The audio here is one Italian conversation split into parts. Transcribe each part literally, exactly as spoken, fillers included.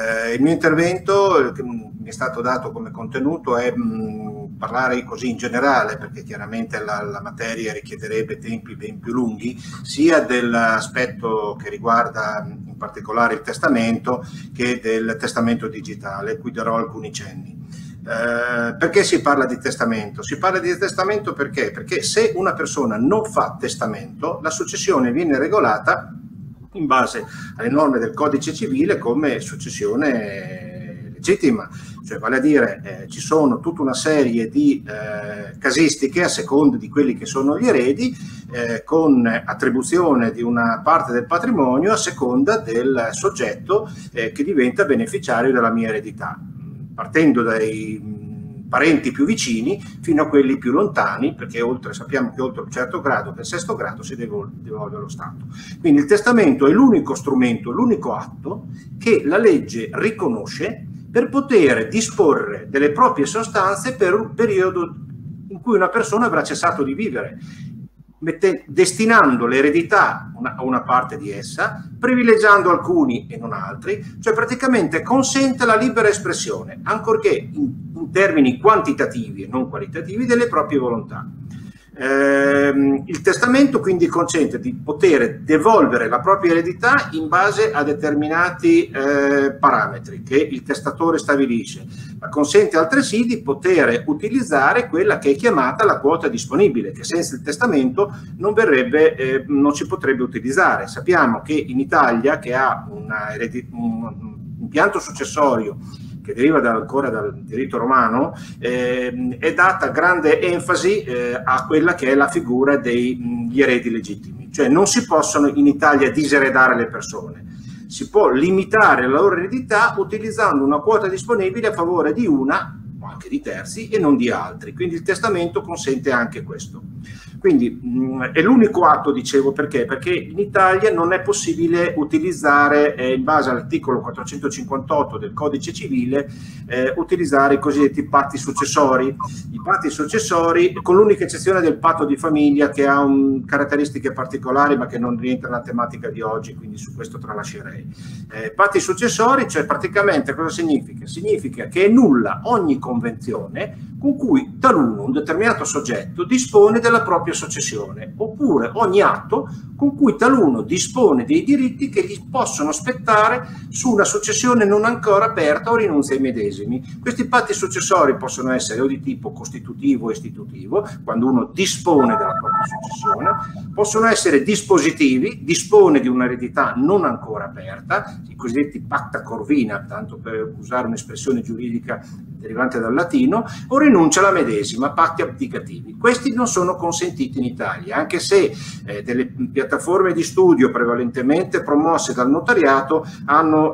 Eh, il mio intervento, che mi è stato dato come contenuto, è mh, parlare così in generale, perché chiaramente la, la materia richiederebbe tempi ben più lunghi, sia dell'aspetto che riguarda in particolare il testamento che del testamento digitale, cui darò alcuni cenni. Eh, perché si parla di testamento? Si parla di testamento perché? Perché se una persona non fa testamento, la successione viene regolata in base alle norme del codice civile come successione legittima, cioè vale a dire eh, ci sono tutta una serie di eh, casistiche a seconda di quelli che sono gli eredi, eh, con attribuzione di una parte del patrimonio a seconda del soggetto eh, che diventa beneficiario della mia eredità, partendo dai parenti più vicini fino a quelli più lontani, perché oltre, sappiamo che oltre un certo grado, per il sesto grado, si devolve allo Stato. Quindi il testamento è l'unico strumento, l'unico atto che la legge riconosce per poter disporre delle proprie sostanze per un periodo in cui una persona avrà cessato di vivere, Mette, destinando l'eredità a una parte di essa, privilegiando alcuni e non altri, cioè praticamente consente la libera espressione, ancorché in, in termini quantitativi e non qualitativi, delle proprie volontà. Eh, il testamento quindi consente di poter devolvere la propria eredità in base a determinati eh, parametri che il testatore stabilisce, ma consente altresì di poter utilizzare quella che è chiamata la quota disponibile, che senza il testamento non verrebbe, eh, non si potrebbe utilizzare. Sappiamo che in Italia, che ha una un impianto successorio che deriva da, ancora dal diritto romano, eh, è data grande enfasi eh, a quella che è la figura degli eredi legittimi. Cioè non si possono in Italia diseredare le persone, si può limitare la loro eredità utilizzando una quota disponibile a favore di una o anche di terzi e non di altri. Quindi il testamento consente anche questo. Quindi mh, è l'unico atto, dicevo, perché? Perché in Italia non è possibile utilizzare, eh, in base all'articolo quattrocentocinquantotto del Codice Civile, eh, utilizzare i cosiddetti patti successori. I patti successori, con l'unica eccezione del patto di famiglia, che ha un, caratteristiche particolari, ma che non rientra nella tematica di oggi, quindi su questo tralascerei. Eh, patti successori, cioè praticamente cosa significa? Significa che è nulla ogni convenzione con cui taluno, un determinato soggetto, dispone della propria successione, oppure ogni atto con cui taluno dispone dei diritti che gli possono spettare su una successione non ancora aperta o rinunzia ai medesimi. Questi patti successori possono essere o di tipo costitutivo o istitutivo, quando uno dispone della propria successione, possono essere dispositivi, dispone di un'eredità non ancora aperta, i cosiddetti pacta corvina, tanto per usare un'espressione giuridica derivante dal latino, o rinuncia alla medesima, patti abdicativi. Questi non sono consentiti in Italia, anche se eh, delle piattaforme di studio prevalentemente promosse dal notariato hanno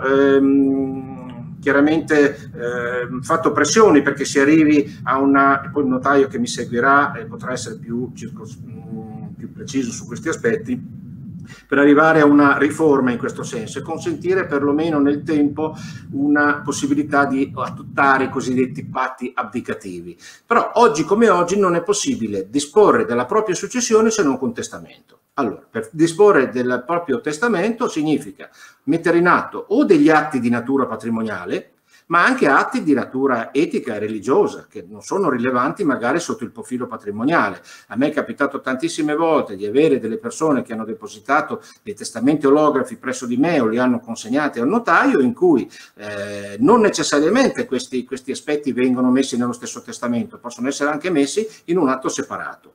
ehm, chiaramente eh, fatto pressioni perché si arrivi a una, e poi il notaio che mi seguirà eh, potrà essere più, circos, più preciso su questi aspetti, per arrivare a una riforma in questo senso e consentire perlomeno nel tempo una possibilità di attuare i cosiddetti patti abdicativi. Però oggi come oggi non è possibile disporre della propria successione se non con testamento. Allora, per disporre del proprio testamento significa mettere in atto o degli atti di natura patrimoniale, ma anche atti di natura etica e religiosa, che non sono rilevanti magari sotto il profilo patrimoniale. A me è capitato tantissime volte di avere delle persone che hanno depositato dei testamenti olografi presso di me o li hanno consegnati al notaio, in cui eh, non necessariamente questi, questi aspetti vengono messi nello stesso testamento, possono essere anche messi in un atto separato.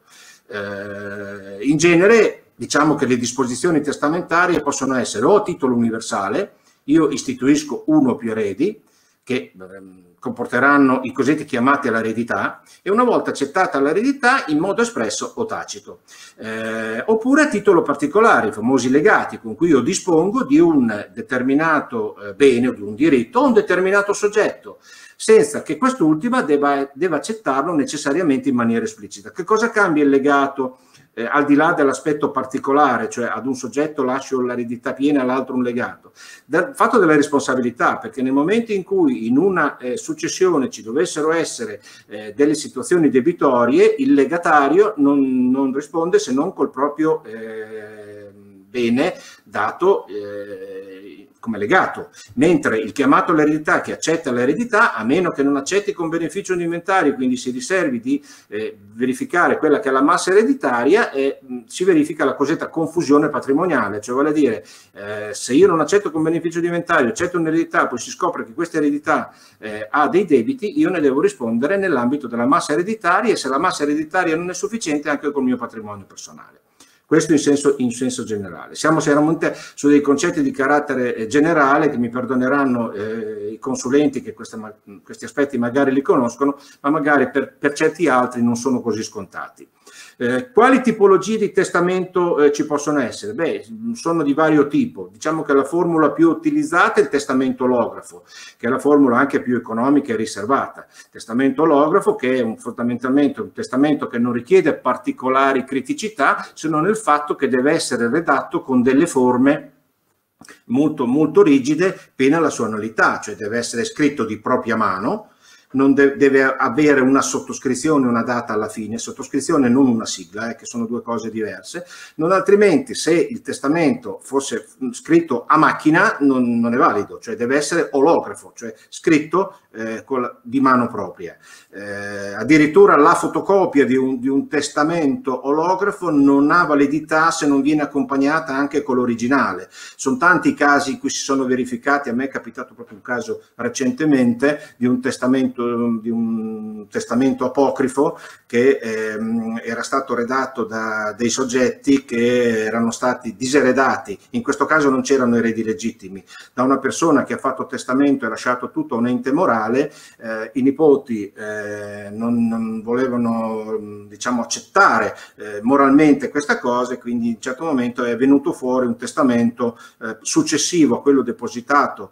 Eh, in genere diciamo che le disposizioni testamentarie possono essere o a titolo universale, io istituisco uno o più eredi, che comporteranno i cosiddetti chiamati all'eredità, e una volta accettata l'eredità in modo espresso o tacito, eh, oppure a titolo particolare, i famosi legati, con cui io dispongo di un determinato eh, bene o di un diritto o un determinato soggetto, senza che quest'ultima debba, debba accettarlo necessariamente in maniera esplicita. Che cosa cambia il legato? Eh, al di là dell'aspetto particolare, cioè ad un soggetto lascio l'eredità piena, all'altro un legato, dal fatto della responsabilità, perché nel momento in cui in una eh, successione ci dovessero essere eh, delle situazioni debitorie, il legatario non, non risponde se non col proprio eh, bene dato eh, come legato, mentre il chiamato all'eredità che accetta l'eredità, a meno che non accetti con beneficio di inventario, quindi si riservi di eh, verificare quella che è la massa ereditaria, e mh, si verifica la cosiddetta confusione patrimoniale, cioè vuol dire eh, se io non accetto con beneficio di inventario, accetto un'eredità, poi si scopre che questa eredità eh, ha dei debiti, io ne devo rispondere nell'ambito della massa ereditaria, e se la massa ereditaria non è sufficiente anche col mio patrimonio personale. Questo in senso, in senso generale. Siamo chiaramente su dei concetti di carattere generale, che mi perdoneranno eh, i consulenti che queste, questi aspetti magari li conoscono, ma magari per, per certi altri non sono così scontati. Eh, quali tipologie di testamento eh, ci possono essere? Beh, sono di vario tipo. Diciamo che la formula più utilizzata è il testamento olografo, che è la formula anche più economica e riservata. Testamento olografo, che è un, fondamentalmente un testamento che non richiede particolari criticità, se non il fatto che deve essere redatto con delle forme molto, molto rigide, pena la sua nullità, cioè deve essere scritto di propria mano, non de deve avere una sottoscrizione, una data alla fine, sottoscrizione non una sigla, eh, che sono due cose diverse, non altrimenti se il testamento fosse scritto a macchina non, non è valido, cioè deve essere olografo, cioè scritto eh, con la, di mano propria. Eh, addirittura la fotocopia di un, di un testamento olografo non ha validità se non viene accompagnata anche con l'originale. Sono tanti i casi in cui si sono verificati, a me è capitato proprio un caso recentemente di un testamento di un testamento apocrifo che ehm, era stato redatto da dei soggetti che erano stati diseredati, in questo caso non c'erano eredi legittimi, da una persona che ha fatto testamento e lasciato tutto a un ente morale. Eh, i nipoti eh, non, non volevano, diciamo, accettare eh, moralmente questa cosa, e quindi in un certo momento è venuto fuori un testamento eh, successivo a quello depositato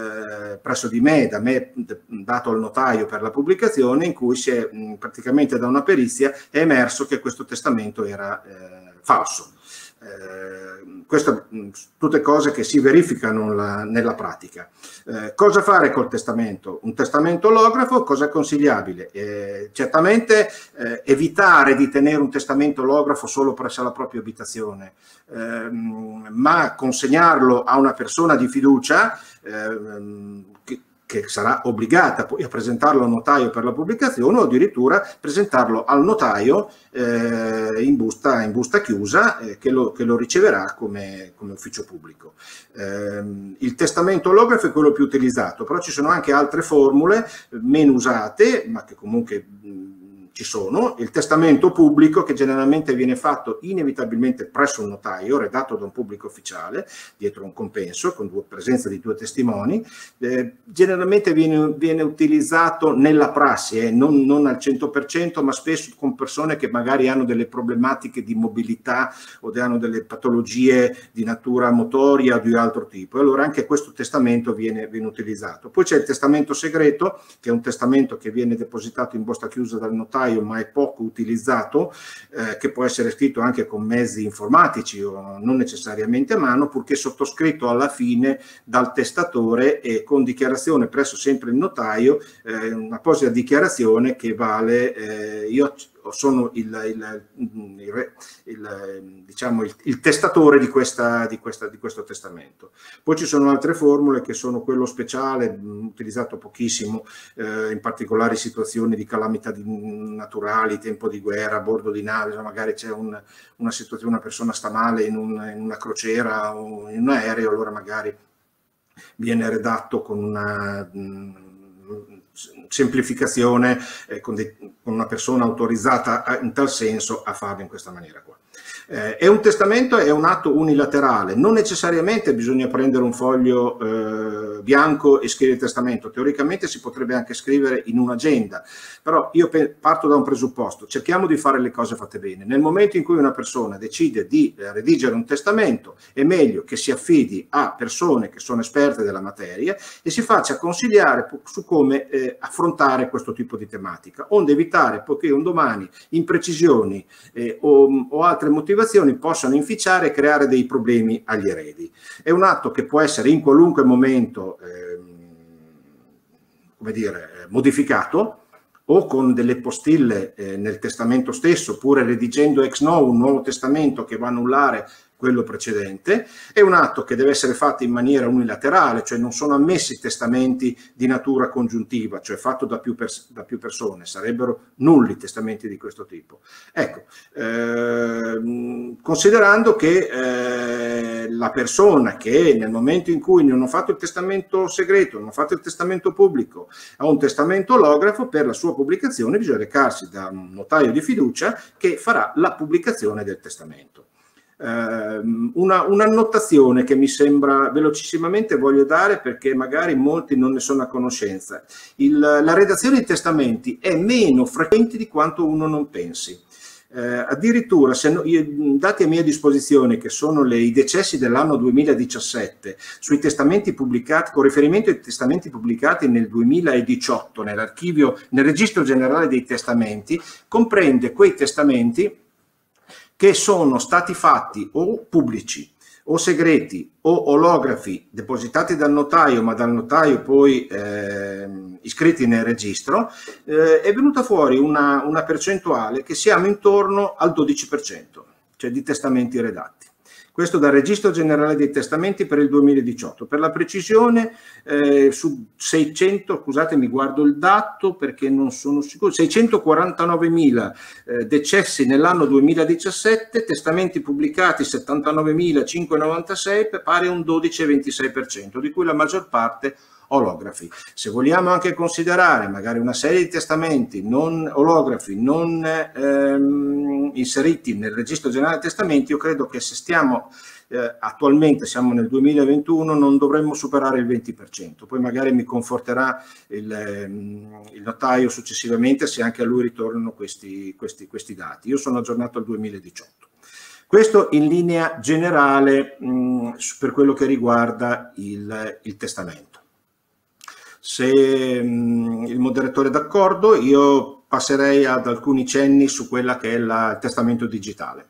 eh, presso di me, da me dato al notaio per la pubblicazione, in cui si è mh, praticamente da una perizia è emerso che questo testamento era eh, falso. Eh, queste tutte cose che si verificano la, nella pratica. Eh, cosa fare col testamento? Un testamento olografo, cosa è consigliabile? Eh, certamente eh, evitare di tenere un testamento olografo solo presso la propria abitazione, eh, ma consegnarlo a una persona di fiducia eh, che che sarà obbligata poi a presentarlo al notaio per la pubblicazione, o addirittura presentarlo al notaio eh, in, busta, in busta chiusa eh, che, lo, che lo riceverà come, come ufficio pubblico. Eh, il testamento olografo è quello più utilizzato, però ci sono anche altre formule meno usate, ma che comunque mh, ci sono. Il testamento pubblico, che generalmente viene fatto inevitabilmente presso un notaio, redatto da un pubblico ufficiale, dietro un compenso, con due, presenza di due testimoni, eh, generalmente viene, viene utilizzato nella prassi, eh, non, non al cento per cento, ma spesso con persone che magari hanno delle problematiche di mobilità o hanno delle patologie di natura motoria o di altro tipo. E allora anche questo testamento viene, viene utilizzato. Poi c'è il testamento segreto, che è un testamento che viene depositato in busta chiusa dal notaio, ma è poco utilizzato, eh, che può essere scritto anche con mezzi informatici o non necessariamente a mano, purché sottoscritto alla fine dal testatore e con dichiarazione presso sempre il notaio, eh, un'apposita dichiarazione che vale eh, io sono il, il, il, il, diciamo il, il testatore di, questa, di, questa, di questo testamento. Poi ci sono altre formule che sono quello speciale, mh, utilizzato pochissimo, eh, in particolari situazioni di calamità di, naturali, tempo di guerra, a bordo di nave, cioè magari c'è un, una situazione, una persona sta male in, un, in una crociera o in un aereo, allora magari viene redatto con una mh, semplificazione eh, con, con una persona autorizzata a, in tal senso a farlo in questa maniera qua. Eh, è un testamento, è un atto unilaterale, non necessariamente bisogna prendere un foglio eh, bianco e scrivere il testamento, teoricamente si potrebbe anche scrivere in un'agenda, però io parto da un presupposto: cerchiamo di fare le cose fatte bene. Nel momento in cui una persona decide di eh, redigere un testamento, è meglio che si affidi a persone che sono esperte della materia e si faccia consigliare su come eh, affrontare questo tipo di tematica, onde evitare poiché un domani imprecisioni eh, o, o altre motivazioni possano inficiare e creare dei problemi agli eredi. È un atto che può essere in qualunque momento eh, come dire, modificato, o con delle postille eh, nel testamento stesso, oppure redigendo ex novo un nuovo testamento che va a annullare quello precedente. È un atto che deve essere fatto in maniera unilaterale, cioè non sono ammessi testamenti di natura congiuntiva, cioè fatto da più, pers- da più persone, sarebbero nulli testamenti di questo tipo. Ecco, eh, considerando che eh, la persona che nel momento in cui non ha fatto il testamento segreto, non ha fatto il testamento pubblico, ha un testamento olografo, per la sua pubblicazione bisogna recarsi da un notaio di fiducia che farà la pubblicazione del testamento. Uh, una, un'annotazione che mi sembra velocissimamente voglio dare, perché magari molti non ne sono a conoscenza. Il, la redazione di testamenti è meno frequente di quanto uno non pensi. Uh, addirittura, se no, io, dati a mia disposizione, che sono le, i decessi dell'anno duemiladiciassette, sui testamenti pubblicati, con riferimento ai testamenti pubblicati nel duemiladiciotto nell'archivio, nel registro generale dei testamenti, comprende quei testamenti che sono stati fatti o pubblici o segreti o olografi depositati dal notaio, ma dal notaio poi eh, iscritti nel registro, eh, è venuta fuori una, una percentuale che siamo intorno al dodici per cento, cioè di testamenti redatti. Questo dal Registro Generale dei Testamenti per il duemiladiciotto. Per la precisione, eh, su seicento, scusatemi, guardo il dato perché non sono sicuro, seicentoquarantanovemila eh, decessi nell'anno duemiladiciassette, testamenti pubblicati settantanovemilacinquecentonovantasei, pari a un dodici virgola ventisei per cento, di cui la maggior parte olografi. Se vogliamo anche considerare magari una serie di testamenti non olografi, non ehm, inseriti nel registro generale dei testamenti, io credo che se stiamo eh, attualmente, siamo nel duemilaventuno, non dovremmo superare il venti per cento. Poi magari mi conforterà il, ehm, il notaio successivamente se anche a lui ritornano questi, questi, questi dati. Io sono aggiornato al duemiladiciotto. Questo in linea generale mh, per quello che riguarda il, il testamento. Se mh, il moderatore è d'accordo, io passerei ad alcuni cenni su quella che è la, il testamento digitale.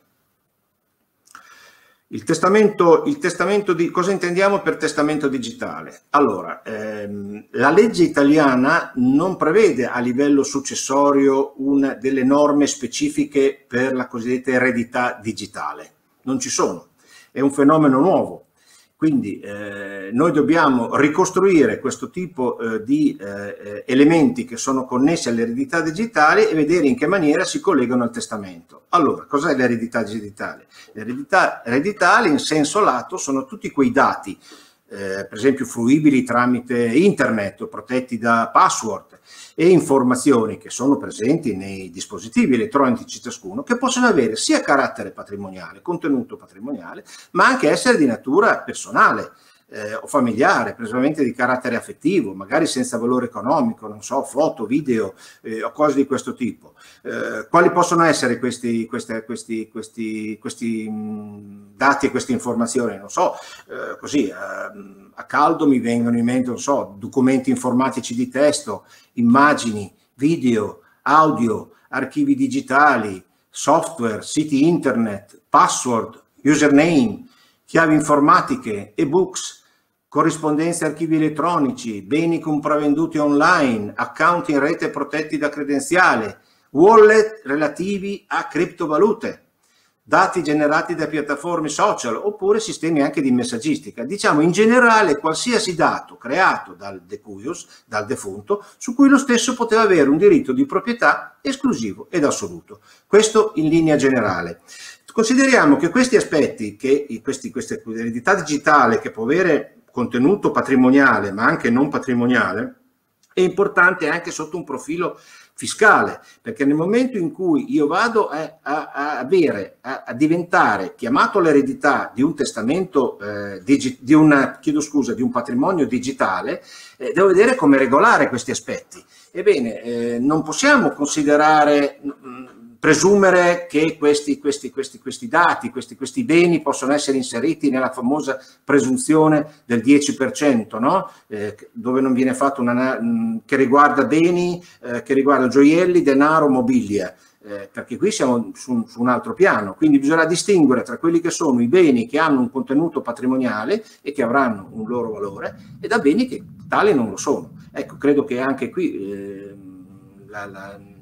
Il testamento, il testamento di, cosa intendiamo per testamento digitale? Allora, ehm, la legge italiana non prevede a livello successorio una delle norme specifiche per la cosiddetta eredità digitale. Non ci sono, è un fenomeno nuovo. Quindi eh, noi dobbiamo ricostruire questo tipo eh, di eh, elementi che sono connessi all'eredità digitale e vedere in che maniera si collegano al testamento. Allora, cos'è l'eredità digitale? L'eredità ereditale in senso lato sono tutti quei dati, eh, per esempio fruibili tramite internet o protetti da password, e informazioni che sono presenti nei dispositivi elettronici ciascuno, che possono avere sia carattere patrimoniale, contenuto patrimoniale, ma anche essere di natura personale eh, o familiare, principalmente di carattere affettivo, magari senza valore economico, non so, foto, video eh, o cose di questo tipo. Eh, quali possono essere questi, queste, questi, questi, questi mh, dati e queste informazioni? Non so, eh, così eh, a caldo mi vengono in mente, non so, documenti informatici di testo, immagini, video, audio, archivi digitali, software, siti internet, password, username, chiavi informatiche, e-books, corrispondenze, archivi elettronici, beni compravenduti online, account in rete protetti da credenziale, wallet relativi a criptovalute, dati generati da piattaforme social oppure sistemi anche di messaggistica. Diciamo in generale qualsiasi dato creato dal decuius, dal defunto, su cui lo stesso poteva avere un diritto di proprietà esclusivo ed assoluto. Questo in linea generale. Consideriamo che questi aspetti, che questi, questa eredità digitale che può avere contenuto patrimoniale ma anche non patrimoniale, è importante anche sotto un profilo fiscale, perché nel momento in cui io vado a, a, a avere, a, a diventare chiamato all'eredità di un testamento, eh, digi, di, una, chiedo scusa, di un patrimonio digitale, eh, devo vedere come regolare questi aspetti. Ebbene, eh, non possiamo considerare, mh, presumere che questi, questi, questi, questi dati, questi, questi beni possono essere inseriti nella famosa presunzione del dieci per cento, no? Eh, dove non viene fatto una, che riguarda beni, eh, che riguarda gioielli, denaro, mobilia, eh, perché qui siamo su, su un altro piano. Quindi bisogna distinguere tra quelli che sono i beni che hanno un contenuto patrimoniale e che avranno un loro valore e da beni che tali non lo sono. Ecco, credo che anche qui eh, la, la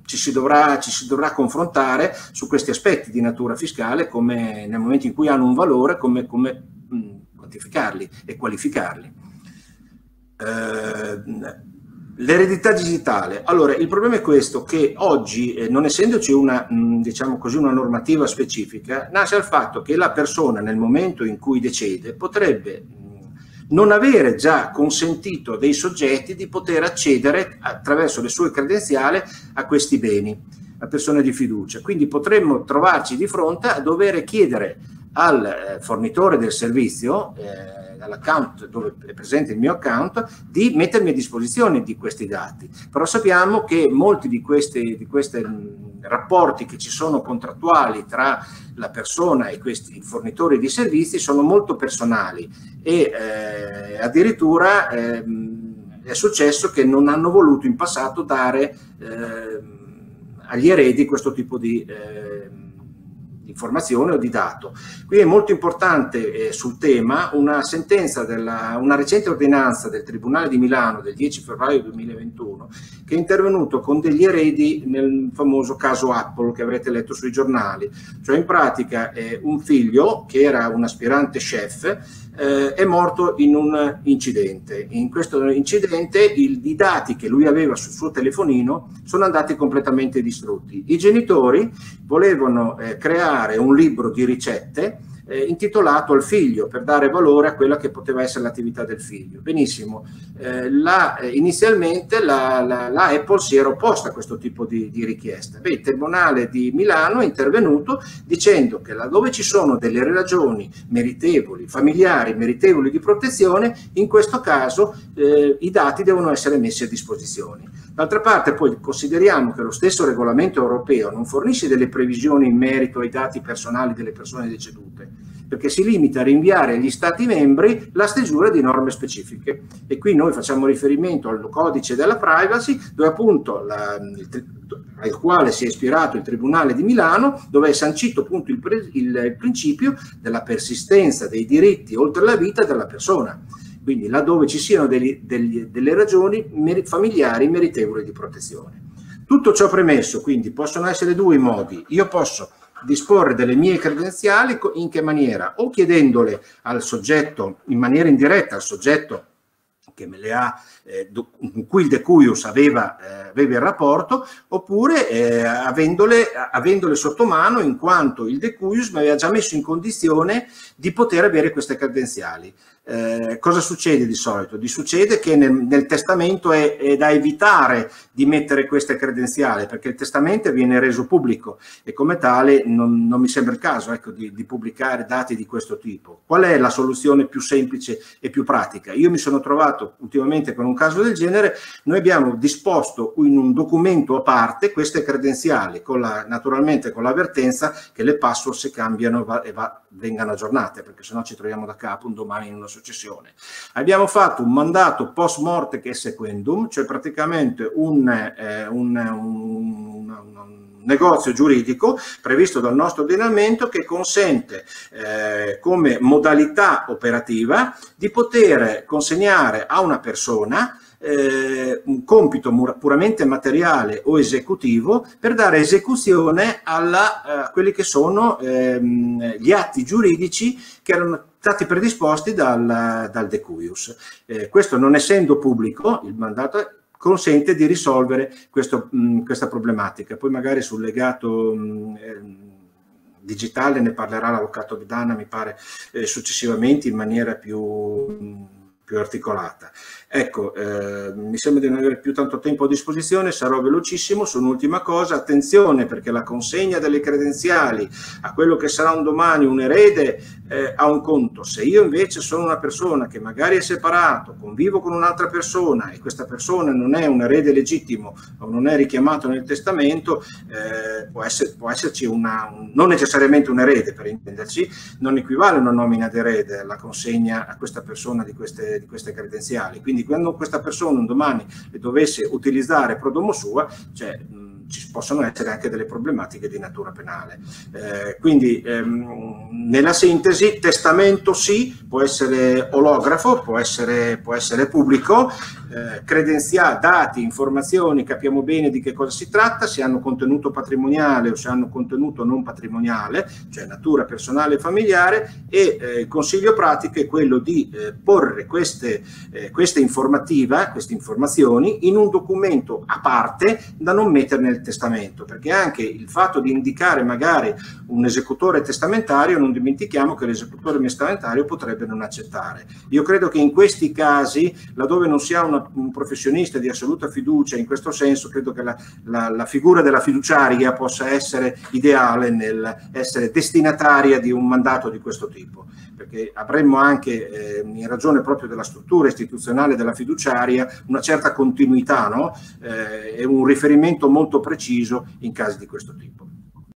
ci si dovrà, ci si dovrà confrontare su questi aspetti di natura fiscale, come nel momento in cui hanno un valore, come, come mh, quantificarli e qualificarli. Eh, L'eredità digitale. Allora, il problema è questo, che oggi, eh, non essendoci una, mh, diciamo così, una normativa specifica, nasce dal fatto che la persona nel momento in cui decede potrebbe non avere già consentito dei soggetti di poter accedere attraverso le sue credenziali a questi beni, a persone di fiducia. Quindi potremmo trovarci di fronte a dover chiedere al eh, fornitore del servizio, eh, all'account dove è presente il mio account, di mettermi a disposizione di questi dati. Però sappiamo che molti di questi di queste, mh, rapporti che ci sono contrattuali tra la persona e questi fornitori di servizi sono molto personali e eh, addirittura eh, è successo che non hanno voluto in passato dare eh, agli eredi questo tipo di eh, informazione o di dato. Qui è molto importante eh, sul tema una sentenza della, una recente ordinanza del Tribunale di Milano del dieci febbraio duemilaventuno, che è intervenuto con degli eredi nel famoso caso Apple che avrete letto sui giornali. Cioè in pratica eh, un figlio che era un aspirante chef eh, è morto in un incidente. In questo incidente il, i dati che lui aveva sul suo telefonino sono andati completamente distrutti. I genitori volevano eh, creare un libro di ricette eh, intitolato al figlio, per dare valore a quella che poteva essere l'attività del figlio. Benissimo, eh, la, eh, inizialmente la, la, la Apple si era opposta a questo tipo di, di richiesta. Beh, il Tribunale di Milano è intervenuto dicendo che laddove ci sono delle ragioni meritevoli, familiari, meritevoli di protezione, in questo caso eh, i dati devono essere messi a disposizione. D'altra parte poi consideriamo che lo stesso regolamento europeo non fornisce delle previsioni in merito ai dati personali delle persone decedute, perché si limita a rinviare agli Stati membri la stesura di norme specifiche. E qui noi facciamo riferimento al codice della privacy, dove appunto la, il, al quale si è ispirato il Tribunale di Milano, dove è sancito appunto il, il, il principio della persistenza dei diritti oltre la vita della persona. Quindi laddove ci siano degli, degli, delle ragioni mer- familiari meritevoli di protezione. Tutto ciò premesso, quindi possono essere due i modi. Io posso disporre delle mie credenziali in che maniera? O chiedendole al soggetto, in maniera indiretta al soggetto che me le ha, eh, in cui il decuius aveva, eh, aveva il rapporto, oppure eh, avendole, avendole sotto mano, in quanto il decuius mi aveva già messo in condizione di poter avere queste credenziali. Eh, cosa succede di solito? Di succede che nel, nel testamento è, è da evitare di mettere queste credenziali, perché il testamento viene reso pubblico e come tale non, non mi sembra il caso, ecco, di, di pubblicare dati di questo tipo. Qual è la soluzione più semplice e più pratica? Io mi sono trovato ultimamente con un caso del genere. Noi abbiamo disposto in un documento a parte queste credenziali, con la, naturalmente con l'avvertenza che le password si cambiano va, e va, vengano aggiornate, perché sennò ci troviamo da capo un domani in una successione. Abbiamo fatto un mandato post morte che sequendum, cioè praticamente un, eh, un, un, un, un negozio giuridico previsto dal nostro ordinamento che consente eh, come modalità operativa di poter consegnare a una persona Eh, un compito puramente materiale o esecutivo per dare esecuzione alla, eh, a quelli che sono ehm, gli atti giuridici che erano stati predisposti dal, dal decuius. Eh, questo, non essendo pubblico, il mandato consente di risolvere questo, mh, questa problematica. Poi magari sul legato mh, eh, digitale ne parlerà l'avvocato Vidana, mi pare, eh, successivamente in maniera più, mh, più articolata. Ecco, eh, mi sembra di non avere più tanto tempo a disposizione, sarò velocissimo su un'ultima cosa. Attenzione, perché la consegna delle credenziali a quello che sarà un domani un erede eh, ha un conto. Se io invece sono una persona che magari è separato, convivo con un'altra persona e questa persona non è un erede legittimo o non è richiamato nel testamento, eh, può, essere, può esserci una, un, non necessariamente un erede, per intenderci, non equivale una nomina d'erede alla consegna a questa persona di queste, di queste credenziali. Quindi quando questa persona un domani le dovesse utilizzare pro domo sua, cioè, ci possono essere anche delle problematiche di natura penale. Eh, quindi ehm, nella sintesi, testamento sì, può essere olografo, può essere, può essere pubblico, eh, credenziali, dati, informazioni, capiamo bene di che cosa si tratta, se hanno contenuto patrimoniale o se hanno contenuto non patrimoniale, cioè natura personale e familiare, e eh, il consiglio pratico è quello di eh, porre queste, eh, queste informativa, queste informazioni in un documento a parte da non mettere nel testamento, perché anche il fatto di indicare magari un esecutore testamentario, non dimentichiamo che l'esecutore testamentario potrebbe non accettare. Io credo che in questi casi, laddove non si ha una, un professionista di assoluta fiducia, in questo senso credo che la, la, la figura della fiduciaria possa essere ideale nel essere destinataria di un mandato di questo tipo, perché avremmo anche, eh, in ragione proprio della struttura istituzionale della fiduciaria, una certa continuità, no? eh, e un riferimento molto preciso in casi di questo tipo.